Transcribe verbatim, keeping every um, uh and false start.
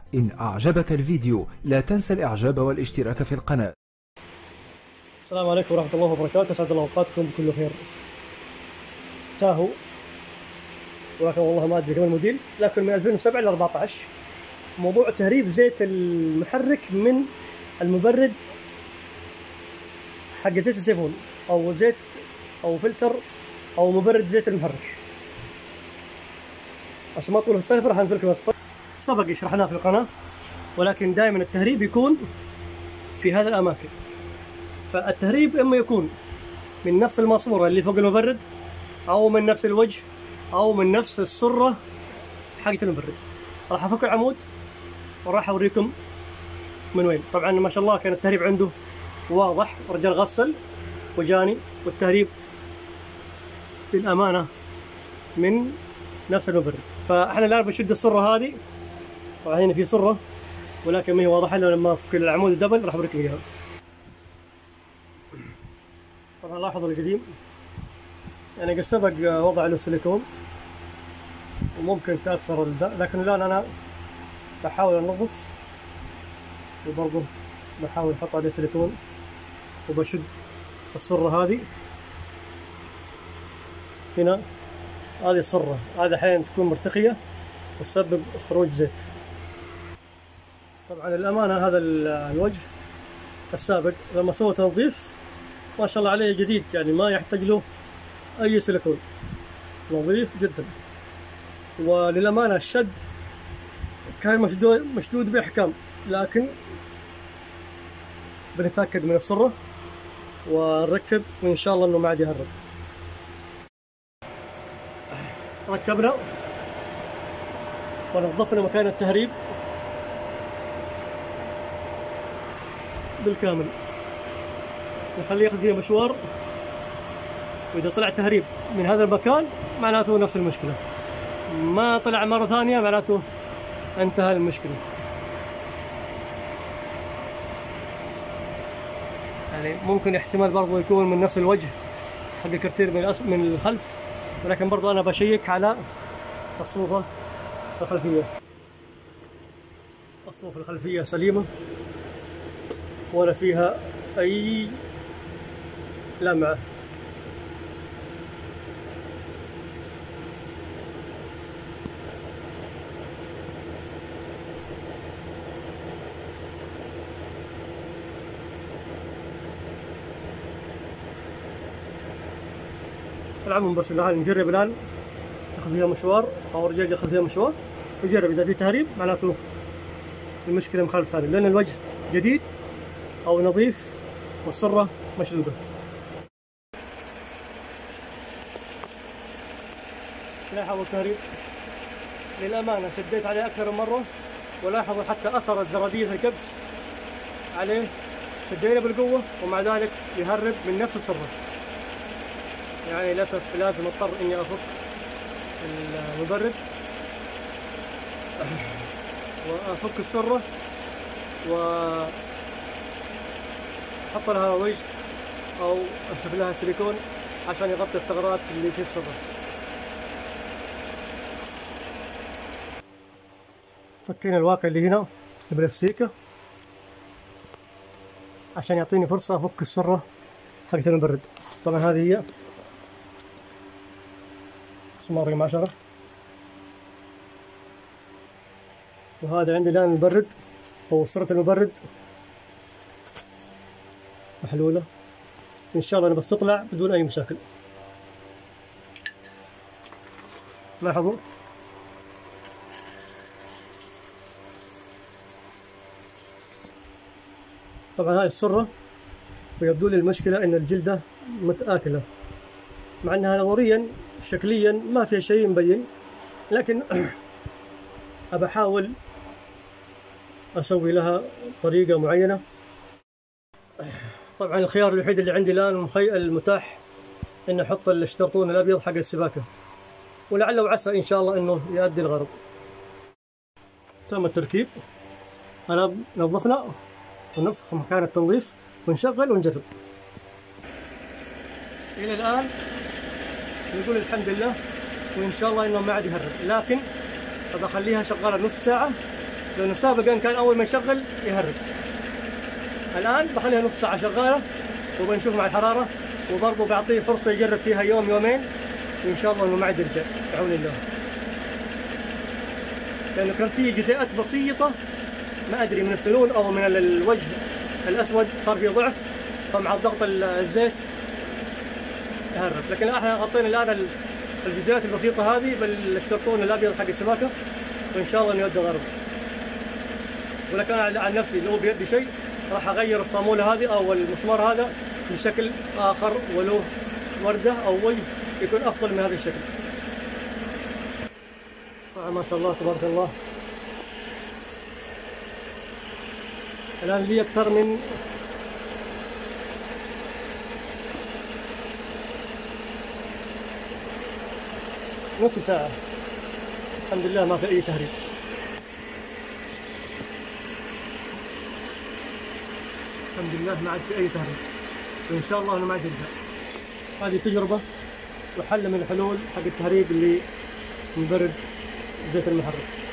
إن أعجبك الفيديو لا تنسى الإعجاب والاشتراك في القناة. السلام عليكم ورحمة الله وبركاته، أسعد الله أوقاتكم بكل خير. تاهو، ولكن والله ما أدري كم الموديل، لكن من ألفين وسبعة إلى أربعة عشر موضوع تهريب زيت المحرك من المبرد حق زيت السيفون أو زيت أو فلتر أو مبرد زيت المحرك. عشان ما أطول في السالفة راح أنزل لكم وصفة سبق شرحناه في القناة، ولكن دائما التهريب يكون في هذه الأماكن. فالتهريب إما يكون من نفس الماسورة اللي فوق المبرد، أو من نفس الوجه، أو من نفس السرة حقت المبرد. راح أفك العمود وراح أوريكم من وين. طبعا ما شاء الله كان التهريب عنده واضح، رجال غسل وجاني، والتهريب للأمانة من نفس المبرد. فاحنا الآن بنشد السرة هذه، طبعا هنا في سرة ولكن ما هي واضحة إلا لما أفك العمود الدبل راح أوريكم إياها. طبعا لاحظوا القديم يعني قد سبق وضع له سيليكون وممكن تأثر الداء، لكن الآن أنا بحاول أنظف وبرضه بحاول أحط عليه سيليكون وبشد السرة هذه. هنا هذه السرة هذه أحيانا تكون مرتخية وتسبب خروج زيت. طبعا الأمانة هذا الوجه السابق لما سوى تنظيف ما شاء الله عليه جديد، يعني ما يحتاج له أي سيليكون، نظيف جدا. وللأمانة الشد كان مشدود مشدود بإحكام، لكن بنتأكد من السرة ونركب وإن شاء الله إنه ما عاد يهرب. ركبنا ونظفنا مكان التهريب بالكامل، نخليه ياخذ فيه مشوار، وإذا طلع تهريب من هذا المكان معناته نفس المشكلة، ما طلع مرة ثانية معناته انتهى المشكلة. يعني ممكن احتمال برضو يكون من نفس الوجه حق الكرتير من من الخلف، ولكن برضو أنا بشيك على الصوفة الخلفية. الصوفة الخلفية سليمة ولا فيها أي لمعة. العموم بس الآن نجرب الآن ياخذ فيها مشوار، أو الرجال ياخذ فيها مشوار ويجرب إذا في تهريب معناته المشكلة مخالف ثاني، لأن الوجه جديد أو نظيف والسرة مشدودة. لاحظوا التهريب للأمانة شديت عليه أكثر من مرة، ولاحظوا حتى أثر الزرادية الكبس عليه، شدينا بالقوة ومع ذلك يهرب من نفس السرة. يعني للأسف لازم اضطر إني أفك المبرد وأفك السرة وأحط لها وجه أو أشوف لها سيليكون عشان يغطي الثغرات اللي في السرة. فكينا الواقع اللي هنا بالسيكة عشان يعطيني فرصة أفك السرة حقت المبرد. طبعا هذه هي مسمار رقم عشرة، وهذا عندي الآن المبرد أو سرة المبرد محلولة، إن شاء الله أنا بس تطلع بدون أي مشاكل. لاحظوا طبعا هاي السرة، ويبدو لي المشكلة إن الجلدة متآكلة، مع أنها نظريا شكليا ما فيها شيء مبين، لكن أبى أحاول أسوي لها طريقة معينة. طبعا الخيار الوحيد اللي عندي الآن المتاح إن أحط الشترطون الأبيض حق السباكة، ولعل وعسى إن شاء الله إنه يؤدي الغرض. تم التركيب، أنا نظفنا ونفخ مكان التنظيف ونشغل ونجرب. إلى الآن نقول الحمد لله، وإن شاء الله إنه ما عاد يهرب، لكن أبى أخليها شغالة نص ساعة لأنه سابقا كان أول ما يشغل يهرب. الآن بخليها نص ساعة شغالة وبنشوف مع الحرارة، وبرضه بعطيه فرصة يجرب فيها يوم يومين، وإن شاء الله إنه ما عاد يرجع بعون الله. لأنه كان فيه جزيئات بسيطة ما أدري من السنون أو من الوجه الأسود صار فيه ضعف، فمع ضغط الزيت تهرب. لكن احنا غطينا الآن الجزيئات البسيطة هذه بالاشترطون الأبيض حق السماكة، وإن شاء الله إنه يؤدي غرض. ولكن أنا عن نفسي لو بيدي شيء راح أغير الصامولة هذه أو المسمار هذا بشكل آخر، ولو وردة أو وجه يكون أفضل من هذا الشكل. ما شاء الله تبارك الله. الآن لي أكثر من نص ساعة الحمد لله ما في أي تهريب. الحمد لله ما عاد في أي تهريب، وإن شاء الله أنه ما عاد يرجع. هذه تجربة وحل من الحلول حق التهريب اللي من برد زيت المحرك.